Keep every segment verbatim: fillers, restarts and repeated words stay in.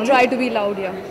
try to be loud, yeah.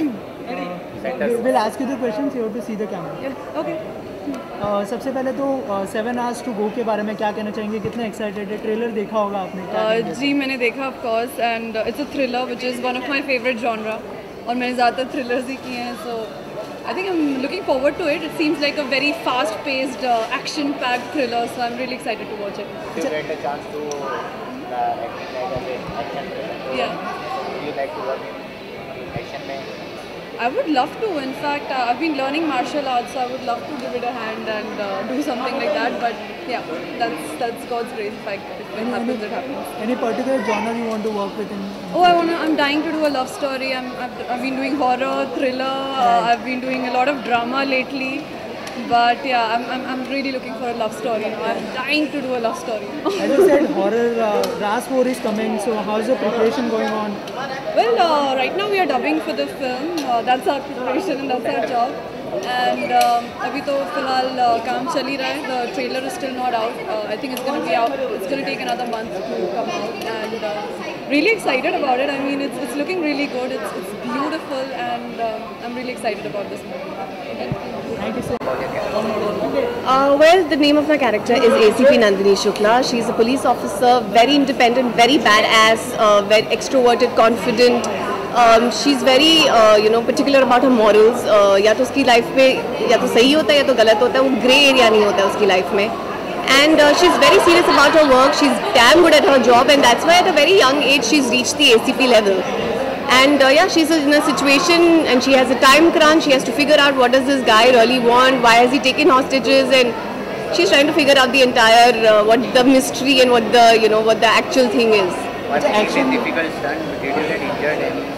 uh, we'll ask you the questions. You have to see the camera. Yeah, okay. uh, सबसे पहले तो seven hours to go के बारे में क्या कहना चाहेंगे? कितने एक्साइटेड है? ट्रेलर देखा होगा आपने? uh, जी मैंने देखा of course, and it's a thriller which is one of my favourite genre, और मैंने ज़्यादातर थ्रिलर्स ही किए हैं, so I think I am looking forward to it. It seems like a very fast paced action packed thriller, so I am really excited to watch it. You get a chance to uh, act like a action thriller. So Yeah. would you like to work in action में? I would love to. In fact, uh, I've been learning martial arts, so I would love to give it a hand and uh, do something like that. But yeah, that's that's God's grace. If, I, if it happens, it happens. Any particular genre you want to work with in? Oh, I wanna. I'm dying to do a love story. I'm. I've, I've been doing horror, thriller. Uh, I've been doing a lot of drama lately. But yeah, I'm, I'm, I'm really looking for a love story now. I'm dying to do a love story. As I said, horror, uh, Ras four is coming, so how's the preparation going on? Well, uh, right now we are dubbing for the film. Uh, that's our preparation and that's our job. And um, अभी तो फिलहाल uh, काम चल ही रहा है. The trailer is still not out. Uh, I think it's going to be out. It's going to take another month to come out. And uh, really excited about it. I mean, it's it's looking really good. It's it's beautiful, and um, I'm really excited about this movie. Thank you so much. Uh, well, the name of my character is A C P Nandini Shukla. She's a police officer, very independent, very badass, uh, very extroverted, confident. Um, she's very, uh, you know, particular about her morals. Uh, या तो उसकी life में या तो सही होता है या तो गलत होता है, वो ग्रे एरिया नहीं होता है उसकी लाइफ में. And uh, she's very serious about her work. She's damn good at her job, and that's why at a very young age she's reached the A C P level. And uh, yeah, she's in a situation and she has a time crunch. She has to figure out what does this guy really want, why has he taken hostages, and she's trying to figure out the entire uh, what the mystery and what the you know what the actual thing is. What's the difficult stunt? Did you get injured any?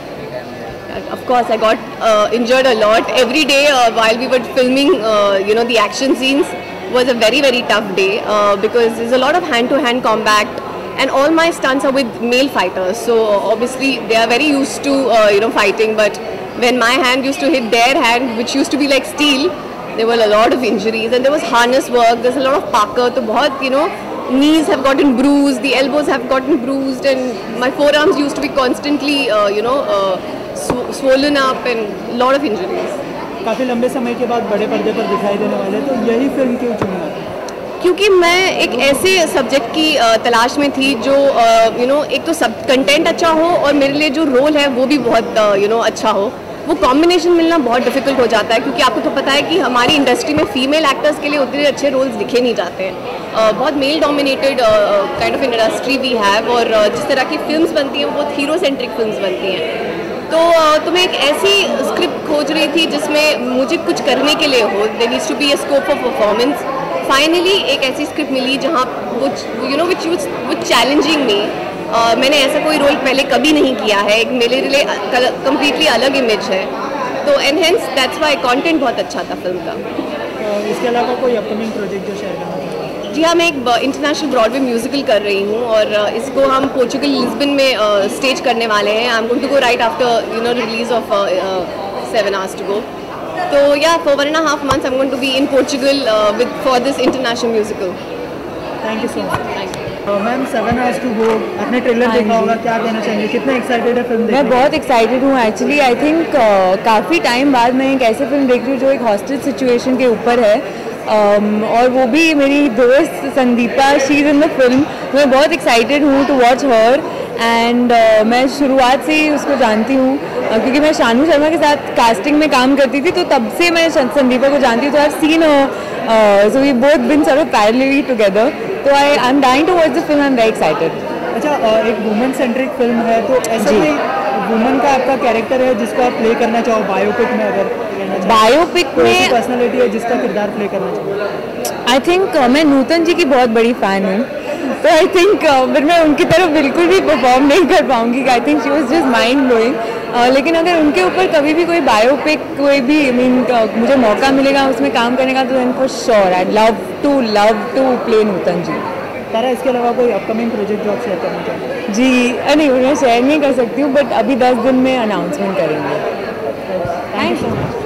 Of course, I got uh, injured a lot. Every day uh, while we were filming, uh, you know, the action scenes was a very very tough day uh, because there's a lot of hand-to-hand combat. And all my stunts are with male fighters, so obviously they are very used to uh, you know fighting. But when my hand used to hit their hand, which used to be like steel, there were a lot of injuries, and there was harness work. There's a lot of parkour. So बहुत you know knees have gotten bruised, the elbows have gotten bruised, and my forearms used to be constantly uh, you know uh, sw swollen up, and a lot of injuries. काफ़ी लंबे समय के बाद बड़े पर्दे पर दिखाई देने वाले, तो यही फिल्म क्यों चुनी आपने? क्योंकि मैं एक ऐसे सब्जेक्ट की तलाश में थी जो यू नो एक तो सब कंटेंट अच्छा हो और मेरे लिए जो रोल है वो भी बहुत यू नो अच्छा हो. वो कॉम्बिनेशन मिलना बहुत डिफिकल्ट हो जाता है क्योंकि आपको तो पता है कि हमारी इंडस्ट्री में फीमेल एक्टर्स के लिए उतने अच्छे रोल्स दिखे नहीं जाते हैं. uh, बहुत male dominated kind of industry we have, और uh, जिस तरह की फिल्म्स बनती हैं वो बहुत हीरो सेंट्रिक फिल्म्स बनती हैं. तो uh, तो मैं एक ऐसी स्क्रिप्ट खोज रही थी जिसमें मुझे कुछ करने के लिए हो. There needs to be a scope of performance. Finally एक ऐसी स्क्रिप्ट मिली जहाँ वो यू नो विच वो चैलेंजिंग मी. मैंने ऐसा कोई रोल पहले कभी नहीं किया है. एक मेरे लिए कम्प्लीटली अलग इमेज है, तो and hence that's why content बहुत अच्छा था फिल्म का. uh, इसके अलावा कोई अपकमिंग प्रोजेक्ट जो शेयर करना चाहते हैं? जी हाँ, मैं एक इंटरनेशनल ब्रॉडवे म्यूजिकल कर रही हूँ और uh, इसको हम पोर्चुगल लिस्बन में स्टेज uh, करने वाले हैं. I am going to go right after you know release of seven hours to go. So yeah, for one and a half months I'm going to be in Portugal uh, with for this international musical. Thank you so much. Thank you. Ma'am seven hours to go, आपने trailer देखा होगा, क्या कहना चाहेंगे? कितना excited है film देखने? मैं बहुत एक्साइटेड हूँ एक्चुअली. आई थिंक काफ़ी टाइम बाद मैं एक ऐसे फिल्म देख रही हूँ जो एक हॉस्टेज सिचुएशन के ऊपर है, um, और वो भी मेरी दोस्त Sandeepa, she is in the film. मैं बहुत एक्साइटेड हूँ to watch her. And uh, मैं शुरुआत से ही उसको जानती हूँ uh, क्योंकि मैं शानू शर्मा के साथ कास्टिंग में काम करती थी, तो तब से मैं संदीपा को जानती हूँ. तो I have seen so we both been sort of parallelly together. तो I I am dying to watch the film. I am very excited. अच्छा, एक वुमेन सेंट्रिक फिल्म है, तो ऐसा कोई वुमेन का आपका कैरेक्टर है जिसको आप प्ले करना चाहो बायोपिक में? अगर बायोपिक में पर्सनैलिटी है जिसका किरदार प्ले करना चाहो? आई थिंक uh, मैं नूतन जी की बहुत बड़ी फ़ैन हूँ, तो आई थिंक फिर मैं उनकी तरफ बिल्कुल भी परफॉर्म नहीं कर पाऊँगी. I think she was just mind blowing. लेकिन अगर उनके ऊपर कभी भी कोई बायोपिक कोई भी आई मीन uh, मुझे मौका मिलेगा उसमें काम करने का, तो then for sure I love to love to play Nutan ji. Tara, इसके अलावा कोई अपकमिंग प्रोजेक्ट जो आप शेयर करना चाहेंगे? जी नहीं, मैं शेयर नहीं कर सकती हूँ, बट अभी दस दिन में अनाउंसमेंट करेंगे. Thank you so much.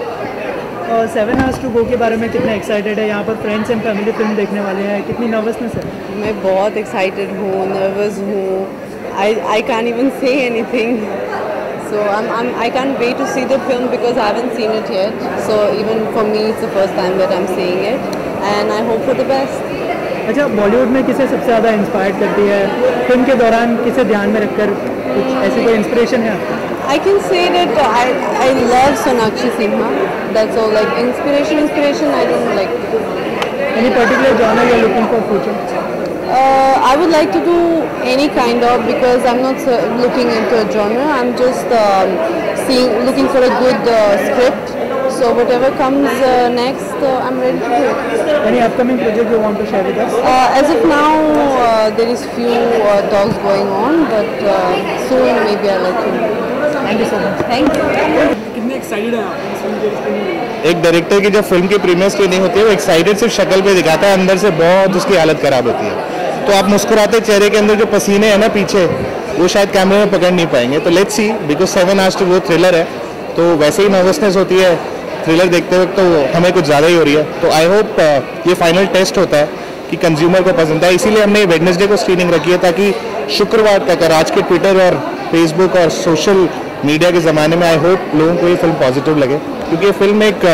Seven hours to go के बारे में कितना एक्साइटेड है? यहाँ पर फ्रेंड्स एंड फैमिली फिल्म देखने वाले हैं, कितनी नर्वसनेस है? मैं बहुत एक्साइटेड हूँ, नर्वस हूँ. I I can even say anything. So I'm, I'm I can't wait to see the film because I haven't seen it yet. So even for me, it's the first time that I'm seeing it, and I hope for the best. अच्छा, बॉलीवुड में किसे सबसे ज़्यादा inspire करती है? Film के दौरान किसे ध्यान में रखकर कुछ ऐसी कोई इंस्पिरेशन है आपको? I can say that uh, I I love Sonakshi Sinha. That's all. Like inspiration, inspiration. I don't like. Any particular genre you're looking for future? Uh, I would like to do any kind of, because I'm not uh, looking into a genre. I'm just um, seeing, looking for a good uh, script. So whatever comes uh, next, uh, I'm ready to do it. Any upcoming project you want to share with us? Uh, as of now, uh, there is few uh, talks going on, but uh, soon maybe I'll let you know. Thank you so much. Thank you. कितने excited हैं आप इस film के screening? एक director की जब film की premiere screening होती है, वो एक्साइटेड सिर्फ शक्ल पे दिखाता है, अंदर से बहुत उसकी हालत खराब होती है। तो आप मुस्कुराते चेहरे के अंदर जो पसीने हैं ना पीछे, वो शायद कैमरे में पकड़ नहीं पाएंगे। तो let's see, because seven hours to वो थ्रिलर है, तो वैसे ही नर्वसनेस होती है थ्रिलर देखते वक्त, तो हमें कुछ ज़्यादा ही हो रही है। तो आई होप ये फाइनल टेस्ट होता है कि कंज्यूमर को पसंद है। इसीलिए हमने वेडनेसडे को स्क्रीनिंग रखी है, ताकि शुक्रवार तक, और आज के ट्विटर और फेसबुक और सोशल मीडिया के ज़माने में आई होप लोगों को ये फिल्म पॉजिटिव लगे, क्योंकि ये फिल्म एक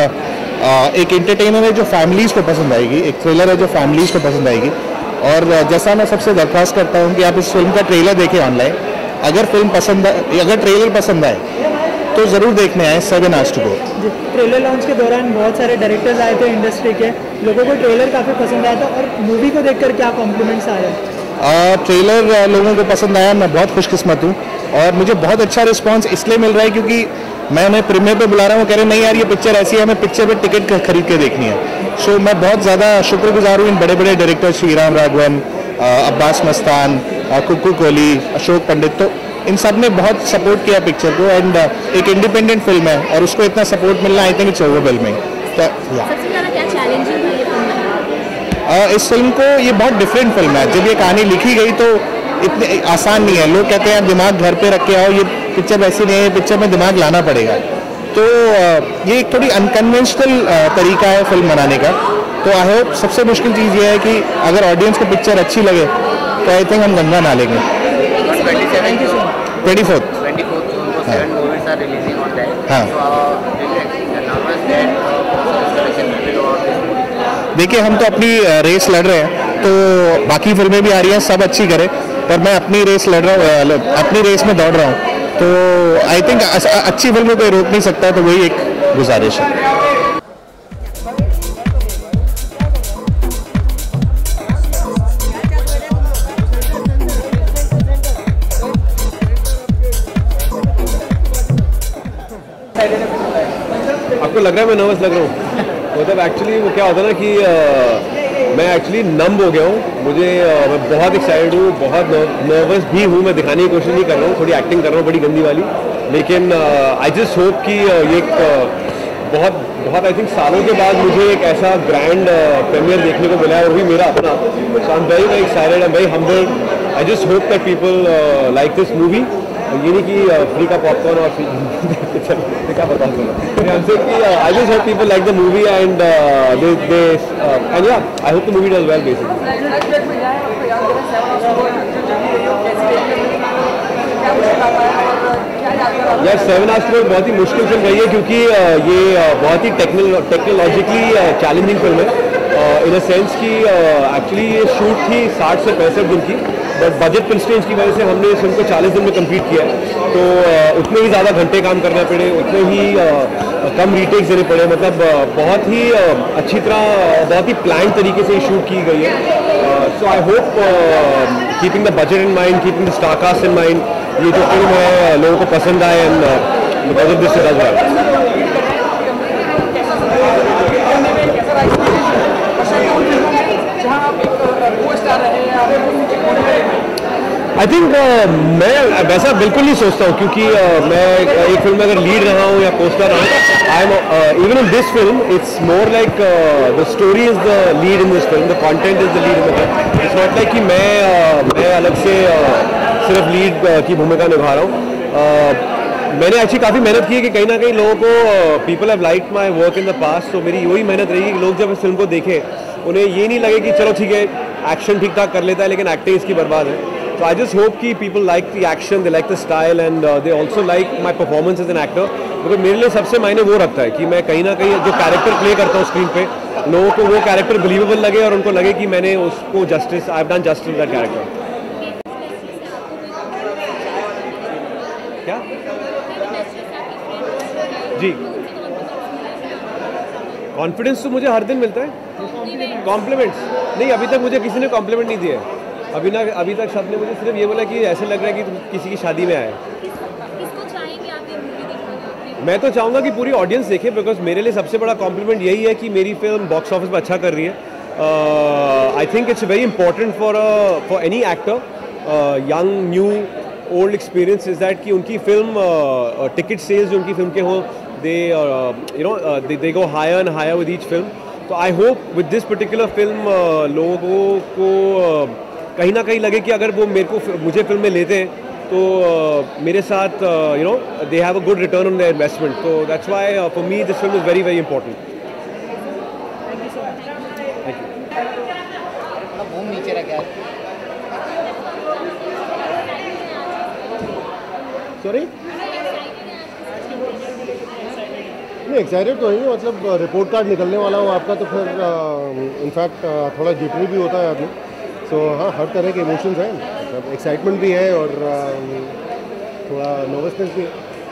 एक एंटरटेनर है जो फैमिलीज़ को पसंद आएगी, एक थ्रिलर है जो फैमिलीज़ को पसंद आएगी। और जैसा मैं सबसे दरख्वास्त करता हूँ कि आप इस फिल्म का ट्रेलर देखें ऑनलाइन। अगर फिल्म पसंद अगर ट्रेलर पसंद आए तो ज़रूर देखने आए seven hours to go. Trailer launch के दौरान बहुत सारे डायरेक्टर्स आए थे इंडस्ट्री के, लोगों को ट्रेलर काफ़ी पसंद आया था, और मूवी को देखकर क्या कॉम्प्लीमेंट्स आए? ट्रेलर लोगों को पसंद आया, मैं बहुत खुशकिस्मत हूँ, और मुझे बहुत अच्छा रिस्पांस इसलिए मिल रहा है क्योंकि मैं उन्हें प्रीमियर पे बुला रहा हूँ, कह रहे हैं नहीं यार ये पिक्चर ऐसी है, हमें पिक्चर पे टिकट खरीद के देखनी है। सो so, मैं बहुत ज़्यादा शुक्रगुजार हूँ इन बड़े बड़े डायरेक्टर, श्रीराम राघवन, अब्बास मस्तान, कुक्कू कोहली, अशोक पंडित, तो इन सब ने बहुत सपोर्ट किया पिक्चर को। एंड एक इंडिपेंडेंट फिल्म है और उसको इतना सपोर्ट मिलना, आई थिंक इट्स ओवरवेलमिंग। तो सबसे ज़्यादा क्या चैलेंजिंग है ये फिल्म? इस फिल्म को, ये बहुत डिफरेंट फिल्म है। जब ये कहानी लिखी गई तो इतनी आसान नहीं है। लोग कहते हैं दिमाग घर पे रख के आओ, ये पिक्चर वैसी नहीं है, पिक्चर में दिमाग लाना पड़ेगा। तो ये एक थोड़ी अनकन्वेंशनल तरीका है फिल्म बनाने का। तो आई होप सबसे मुश्किल चीज़ ये है कि अगर ऑडियंस को पिक्चर अच्छी लगे तो आई थिंक हम गंगा ना लेंगे। ट्वेंटी फोर्थ हाँ, देखिए हम तो अपनी रेस लड़ रहे हैं, तो बाकी फिल्में भी आ रही हैं, सब अच्छी करें, पर मैं अपनी रेस लड़ रहा हूँ, अपनी रेस में दौड़ रहा हूँ। तो आई थिंक अच्छी फिल्मों को रोक नहीं सकता, तो वही एक गुजारिश है। आपको लग रहा है मैं नर्वस लग रहा हूँ? मतलब एक्चुअली वो क्या होता है ना कि आ, मैं एक्चुअली नम हो गया हूँ। मुझे आ, मैं बहुत एक्साइटेड हूँ, बहुत नर्वस भी हूँ। मैं दिखाने की कोशिश नहीं कर रहा हूँ, थोड़ी एक्टिंग कर रहा हूँ बड़ी गंदी वाली, लेकिन आई जस्ट होप कि आ, ये एक आ, बहुत बहुत आई थिंक सालों के बाद मुझे एक ऐसा ग्रैंड प्रीमियर देखने को मिला है, और भी मेरा अपना। So I am very very excited, I am very humbled. I just hope that people like this movie. ये नहीं कि फ्री का पॉपकॉर्न और क्या बता I just hope people like the movie and they they and या I hope the movie does well basically. यार seven hours to बहुत ही मुश्किल फिल्म रही है, क्योंकि uh, ये uh, बहुत ही टेक्नोलॉजिकली चैलेंजिंग फिल्म है इन अ सेंस कि एक्चुअली uh, ये शूट थी साठ से पैंसठ दिन की, बट बजट कंस्ट्रेंट्स की वजह से हमने इस फिल्म को चालीस दिन में कंप्लीट किया है। तो uh, उतने ही ज़्यादा घंटे काम करना पड़े, उतने ही uh, कम रीटेक्स देने पड़े। मतलब uh, बहुत ही uh, अच्छी तरह uh, बहुत ही प्लान तरीके से शूट की गई है। So I hope keeping the budget in mind, keeping the star cast in mind, ये जो फिल्म है लोगों को पसंद आए and because of this it does well. I think uh, मैं वैसा बिल्कुल नहीं सोचता हूँ, क्योंकि uh, मैं एक फिल्म में अगर लीड रहा हूँ या पोस्टर रहा हूँ, I am even in this film it's more like the story is the lead in this film, the content is the lead in the film. It's not like कि मैं uh, मैं अलग से uh, सिर्फ lead uh, की भूमिका निभा रहा हूँ। uh, मैंने अच्छी काफ़ी मेहनत की है कि कहीं ना कहीं लोगों को people have liked my work in the past. तो मेरी वही मेहनत रहेगी कि लोग जब इस फिल्म को देखें उन्हें ये नहीं लगे कि चलो ठीक है एक्शन ठीक ठाक कर लेता है लेकिन एक्टिंग इसकी बर्बाद है। So I just hope कि people like the action, they like the style and uh, they also like my performance as an actor. because मेरे लिए सबसे मायने वो रखता है कि मैं कहीं ना कहीं जो कैरेक्टर प्ले करता हूँ स्क्रीन पे, लोगों को वो कैरेक्टर बिलीवेबल लगे और उनको लगे कि मैंने उसको justice, I have done justice that character. क्या जी, कॉन्फिडेंस तो मुझे हर दिन मिलता है. कॉम्प्लीमेंट्स नहीं, अभी तक मुझे किसी ने कॉम्प्लीमेंट नहीं दिया है. अभी ना अभी तक सबने मुझे सिर्फ ये बोला कि ऐसे लग रहा है कि तुम किसी की शादी में आए. मैं तो चाहूँगा कि पूरी ऑडियंस देखे, बिकॉज मेरे लिए सबसे बड़ा कॉम्प्लीमेंट यही है कि मेरी फिल्म बॉक्स ऑफिस पर अच्छा कर रही है. I think it's very important for for any actor, young new old experience, is that कि उनकी फिल्म टिकट सेल्स जो उनकी फिल्म के हों, they you know they go higher and higher with each film. तो I hope with this particular film लोगों को uh, कहीं ना कहीं लगे कि अगर वो मेरे को मुझे फिल्म में लेते हैं तो uh, मेरे साथ you know they have a good return on their investment. तो that's why for me this film is very very important. नीचे रखा. सॉरी नहीं, एक्साइटेड तो नहीं है, मतलब रिपोर्ट कार्ड निकलने वाला हो आपका तो फिर इनफैक्ट uh, थोड़ा जिटरी भी होता है आदमी. सो so, हाँ, हर तरह के इमोशंस हैं, मतलब एक्साइटमेंट भी है और uh, थोड़ा नर्वसनेस भी है.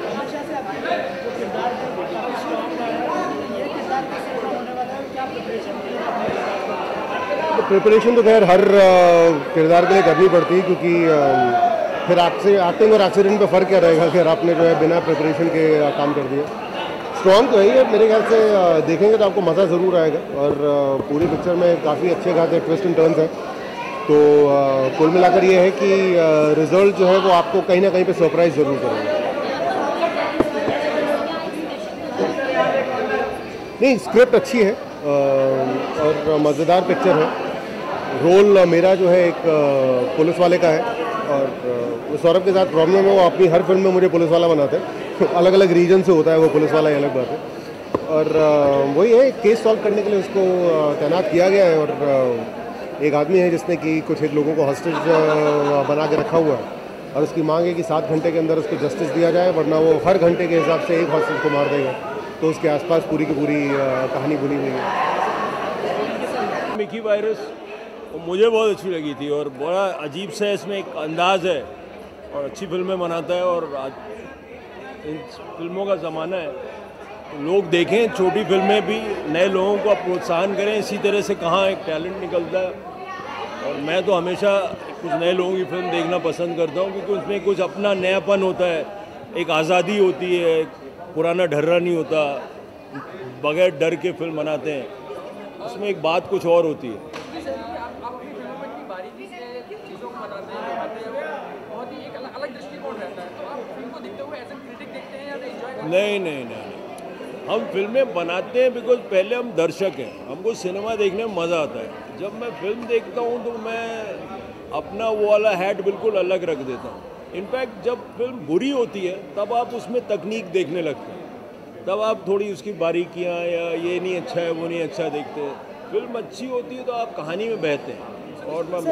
तो प्रिपरेशन तो खैर हर uh, किरदार के लिए करनी पड़ती है, क्योंकि uh, फिर आपसे एक्टिंग और एक्सीडेंट पे फ़र्क क्या रहेगा. फिर आपने जो है बिना प्रिपरेशन के uh, काम कर दिया. स्ट्रॉन्ग तो है ही, मेरे ख्याल से uh, देखेंगे तो आपको मज़ा ज़रूर आएगा. और uh, पूरी पिक्चर में काफ़ी अच्छे खासे ट्विस्ट एंड टर्न्स हैं. तो uh, कुल मिलाकर ये है कि रिजल्ट uh, जो है वो आपको कहीं ना कहीं पे सरप्राइज ज़रूर करेंगे. नहीं, स्क्रिप्ट अच्छी है uh, और मज़ेदार पिक्चर है. रोल uh, मेरा जो है एक uh, पुलिस वाले का है, और uh, सौरभ के साथ प्रॉब्लम है, वो अपनी हर फिल्म में मुझे पुलिस वाला बनाते हैं. अलग अलग रीजन से होता है वो पुलिस वाला, ही अलग बात है. और uh, वही है, केस सॉल्व करने के लिए उसको uh, तैनात किया गया है. और uh, एक आदमी है जिसने कि कुछ एक लोगों को हॉस्टेज बना के रखा हुआ है, और उसकी मांग है कि सात घंटे के अंदर उसको जस्टिस दिया जाए, वरना वो हर घंटे के हिसाब से एक हॉस्टेज को मार देगा. तो उसके आसपास पूरी की पूरी कहानी बुनी हुई है. मिकी वायरस मुझे बहुत अच्छी लगी थी, और बड़ा अजीब सा इसमें एक अंदाज़ है, और अच्छी फिल्में बनाता है. और इन फिल्मों का ज़माना है, तो लोग देखें छोटी फिल्में भी, नए लोगों को प्रोत्साहन करें. इसी तरह से कहाँ एक टैलेंट निकलता है. और मैं तो हमेशा कुछ नए लोगों की फिल्म देखना पसंद करता हूँ, क्योंकि उसमें कुछ अपना नयापन होता है, एक आज़ादी होती है, पुराना ढर्रा नहीं होता, बगैर डर के फिल्म बनाते हैं. उसमें एक बात कुछ और होती है. नहीं नहीं नहीं, हम फिल्में बनाते हैं बिकॉज पहले हम दर्शक हैं, हमको सिनेमा देखने में मज़ा आता है. जब मैं फिल्म देखता हूँ तो मैं अपना वो वाला हैट बिल्कुल अलग रख देता हूँ. इनफैक्ट जब फिल्म बुरी होती है तब आप उसमें तकनीक देखने लगते हैं, तब आप थोड़ी उसकी बारीकियाँ या ये नहीं अच्छा है वो नहीं अच्छा देखते हैं. फिल्म अच्छी होती है तो आप कहानी में बहते हैं. और मैं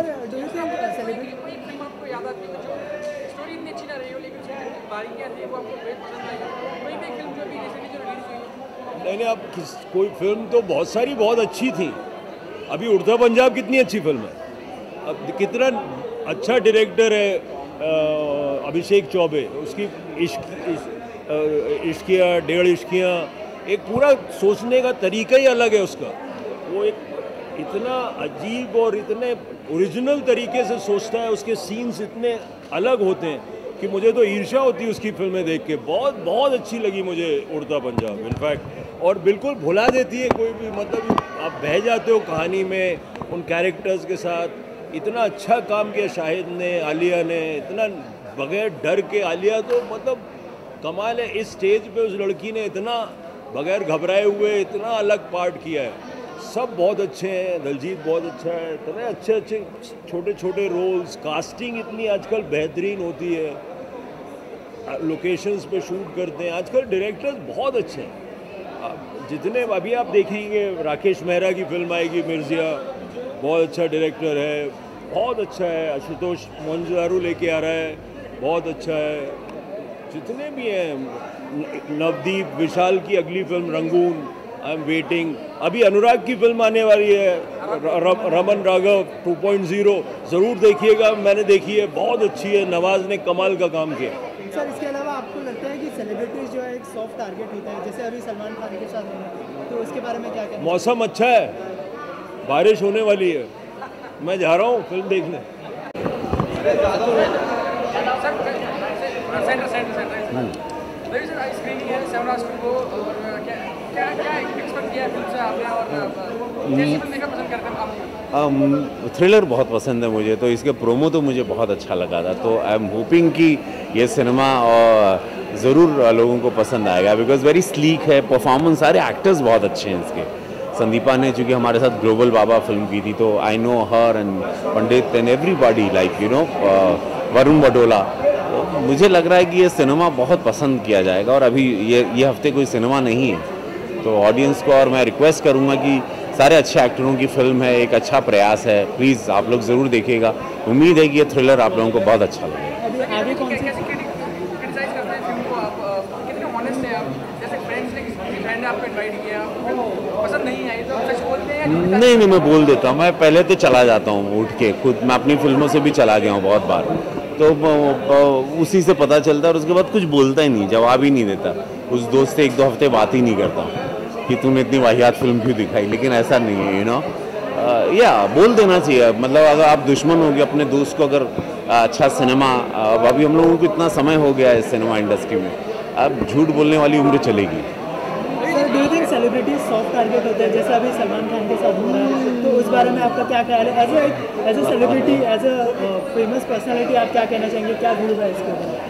नहीं नहीं, अब कोई फिल्म तो बहुत सारी बहुत अच्छी थी. अभी उड़ता पंजाब कितनी अच्छी फिल्म है. अब कितना अच्छा डायरेक्टर है अभिषेक चौबे, उसकी इश्क इश्किया डेढ़ इश्कियाँ, एक पूरा सोचने का तरीका ही अलग है उसका. वो एक इतना अजीब और इतने ओरिजिनल तरीके से सोचता है, उसके सीन्स इतने अलग होते हैं कि मुझे तो ईर्ष्या होती है उसकी फिल्में देख के. बहुत बहुत अच्छी लगी मुझे उड़ता पंजाब इनफैक्ट, और बिल्कुल भुला देती है कोई भी, मतलब आप बह जाते हो कहानी में उन कैरेक्टर्स के साथ. इतना अच्छा काम किया शाहिद ने, आलिया ने, इतना बगैर डर के. आलिया तो मतलब कमाल है, इस स्टेज पे उस लड़की ने इतना बगैर घबराए हुए इतना अलग पार्ट किया है. सब बहुत अच्छे हैं, दलजीत बहुत अच्छा है, इतने अच्छे अच्छे छोटे छोटे रोल्स. कास्टिंग इतनी आजकल बेहतरीन होती है, लोकेशंस पे शूट करते हैं. आजकल डायरेक्टर्स बहुत अच्छे हैं. जितने अभी आप देखेंगे, राकेश मेहरा की फिल्म आएगी मिर्जिया, बहुत अच्छा डायरेक्टर है. बहुत अच्छा है। आशुतोष मोहनजोदारो लेके आ रहा है, बहुत अच्छा है। जितने भी हैं, नवदीप विशाल की अगली film Rangoon, I am waiting. अभी अनुराग की फिल्म आने वाली है र, Raman Raghav two point zero, ज़रूर देखिएगा। मैंने देखी है, बहुत अच्छी है। नवाज ने कमाल का काम किया। सर इसके अलावा आपको लगता है कि सेलिब्रिटीज जो है एक सॉफ्ट टारगेट होता है, जैसे अभी सलमान खान के साथ होना, तो उसके बारे में क्या कहना? मौसम अच्छा है, बारिश होने वाली है, मैं जा रहा हूँ फिल्म देखने। थ्रिलर बहुत पसंद है मुझे, तो इसके प्रोमो तो मुझे बहुत अच्छा लगा था, तो आई एम होपिंग कि ये सिनेमा और ज़रूर लोगों को पसंद आएगा, बिकॉज वेरी स्लीक है। परफॉर्मेंस, सारे एक्टर्स बहुत अच्छे हैं इसके। संदीपा ने चूँकि हमारे साथ ग्लोबल बाबा फिल्म की थी, तो I know her and Pandit and everybody like you know Varun Badola. तो मुझे लग रहा है कि ये सिनेमा बहुत पसंद किया जाएगा, और अभी ये ये हफ्ते कोई सिनेमा नहीं है, तो ऑडियंस को और मैं रिक्वेस्ट करूँगा कि सारे अच्छे एक्टरों की फिल्म है, एक अच्छा प्रयास है, प्लीज़ आप लोग ज़रूर देखिएगा। उम्मीद है कि ये थ्रिलर आप लोगों को बहुत अच्छा लगेगा। नहीं नहीं, मैं बोल देता हूँ, मैं पहले तो चला जाता हूँ उठ के खुद, मैं अपनी फिल्मों से भी चला गया हूँ बहुत बार, तो उसी से पता चलता है, और उसके बाद कुछ बोलता ही नहीं, जवाब ही नहीं देता। उस दोस्त से एक दो हफ्ते बात ही नहीं करता कि तूने इतनी वाहियात फिल्म क्यों दिखाई, लेकिन ऐसा नहीं है, यू नो। या बोल देना चाहिए, मतलब अगर आप दुश्मन होगे अपने दोस्त को, अगर अच्छा सिनेमा, अभी हम लोगों को इतना समय हो गया है सिनेमा इंडस्ट्री में, अब झूठ बोलने वाली उम्र चलेगी। Sir do you think celebrities soft target होते हैं, जैसे अभी सलमान खान के साथ हो रहा है, तो उस बारे में आपका क्या ख्याल है? As a as a celebrity, as a famous personality, आप क्या कहना चाहेंगे, क्या व्यू है इसके ऊपर?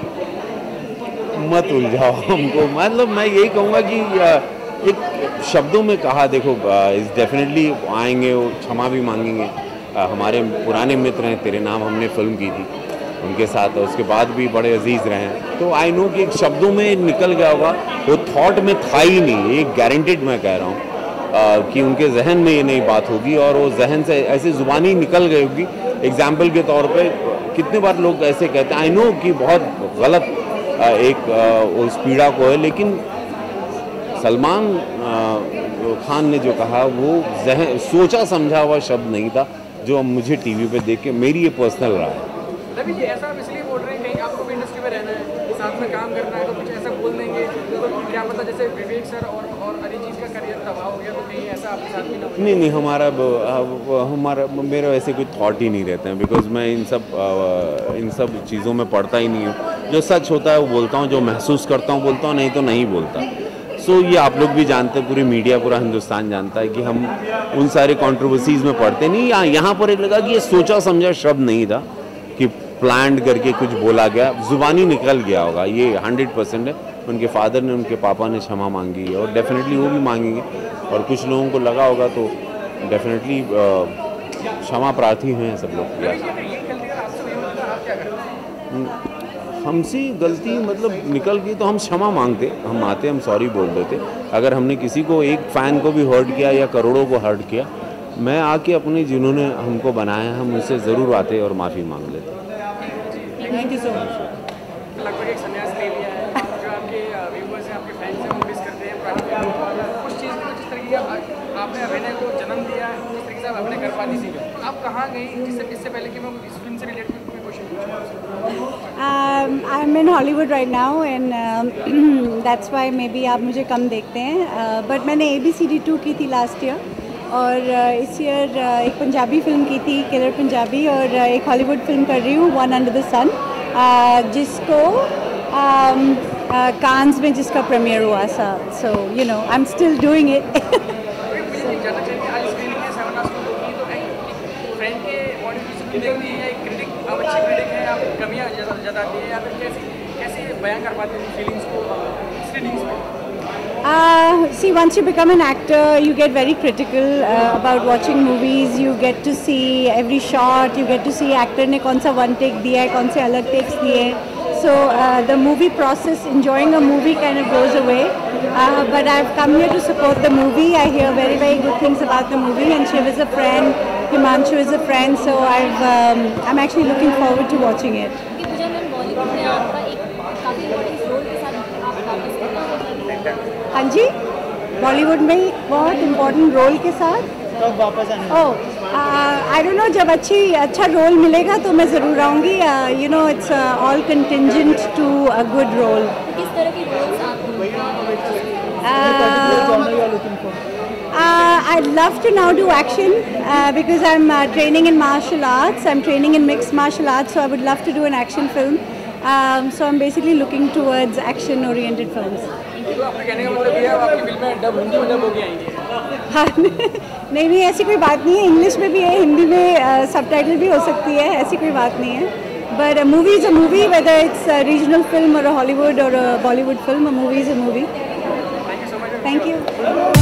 मत उलझाओ हमको, मतलब मैं यही कहूँगा कि एक शब्दों में कहा, देखो इस डेफिनेटली आएंगे, वो क्षमा भी मांगेंगे। हमारे पुराने मित्र हैं, तेरे नाम हमने फिल्म की थी उनके साथ, उसके बाद भी बड़े अजीज़ रहे हैं, तो आई नो कि एक शब्दों में निकल गया होगा, वो थॉट में था ही नहीं, एक गारंटेड मैं कह रहा हूँ कि उनके जहन में ये नई बात होगी, और वो जहन से ऐसी ज़ुबानी निकल गई होगी। एग्जाम्पल के तौर पे कितने बार लोग ऐसे कहते हैं, आई नो कि बहुत गलत एक उस पीड़ा को है, लेकिन सलमान खान ने जो कहा वो जहन सोचा समझा हुआ शब्द नहीं था, जो मुझे टीवी पे देख के, मेरी ये पर्सनल राय है। रवि जी, ऐसा आप इसलिए बोल रहे हैं कहीं आपको भी इंडस्ट्री में रहना है, साथ में काम करना है, तो कुछ ऐसा बोल देंगे तो क्या पता जैसे विवेक सर और और अरिजीत का करियर तबाह हो गया, तो कहीं ऐसा आपके साथ भी ना हो? नहीं नहीं, हमारा हमारा मेरा वैसे कोई थॉट ही नहीं रहते हैं, बिकॉज मैं इन सब इन सब चीज़ों में पढ़ता ही नहीं हूँ। जो सच होता है वो बोलता हूँ, जो महसूस करता हूँ बोलता हूँ, नहीं तो नहीं बोलता। सो so, ये आप लोग भी जानते हैं, पूरी मीडिया, पूरा हिंदुस्तान जानता है कि हम उन सारे कंट्रोवर्सीज में पढ़ते नहीं। यहाँ यहाँ पर एक लगा कि ये सोचा समझा शब्द नहीं था, कि प्लान करके कुछ बोला गया, जुबानी निकल गया होगा, ये हंड्रेड परसेंट है। उनके फादर ने, उनके पापा ने क्षमा मांगी है, और डेफिनेटली वो भी मांगेंगे, और कुछ लोगों को लगा होगा तो डेफिनेटली क्षमा प्रार्थी हैं सब लोग। हमसे गलती मतलब निकल गई तो हम क्षमा मांगते, हम आते, हम सॉरी बोल देते। अगर हमने किसी को, एक फ़ैन को भी हर्ट किया या करोड़ों को हर्ट किया, मैं आके अपने जिन्होंने हमको बनाया, हम उनसे ज़रूर आते और माफ़ी मांग लेते। Thank you so much. लगभग एक संन्यास ले लिया है, जो आपके व्यूवर्स हैं, आपके फैंस हैं, वो मिस करते हैं कुछ चीज़ को, जिस तरीके आपने अभिनय को जन्म दिया, जिस तरीके से आप अभिनय कर पाती थी, तो आप कहाँ गई? जिससे इससे पहले कि मैं इस फिल्म से रिलेटेड कोई क्वेश्चन पूछूँ। I am in Hollywood right now, and that's why maybe आप मुझे कम देखते हैं, बट uh, मैंने A B C D two की थी लास्ट ईयर, और uh, इस ईयर uh, एक पंजाबी फिल्म की थी, किलर पंजाबी, और uh, एक हॉलीवुड फिल्म कर रही हूँ, वन अंडर द सन, जिसको कांस um, uh, में जिसका प्रीमियर हुआ था। So you know I am still doing it. Uh, see, once you become an actor, you get very critical uh, about watching movies. You get to see every shot. You get to see actor ने कौन सा one take दिया है, कौन से अलग takes दिए. So uh, the movie process, enjoying a movie kind of goes away. Uh, but I've come here to support the movie. I hear very, very good things about the movie, and Shiv is a friend, Himanshu is a friend, so I've, um, I'm actually looking forward to watching it. हाँ जी, बॉलीवुड में बहुत important role के साथ कब वापस आने ओह I don't know, जब अच्छी अच्छा रोल मिलेगा तो मैं ज़रूर आऊँगी. You know it's all contingent to a good role. किस तरह की रोल्स आप Uh, I'd love to now do action uh, because I'm uh, training in martial arts. I'm training in mixed martial arts, so I would love to do an action film. Um, so I'm basically looking towards action-oriented films. आपने कहने का मतलब ये है आपकी फिल्में dub Hindi में dub होके आएंगी? हाँ नहीं नहीं ऐसी कोई बात नहीं है. इंग्लिश में भी है, हिंदी में सबटाइटल भी हो सकती है, ऐसी कोई बात नहीं है. But a movie is a movie, whether it's a regional film or a Hollywood or a Bollywood film. A movie is a movie. Thank you so much. Thank you.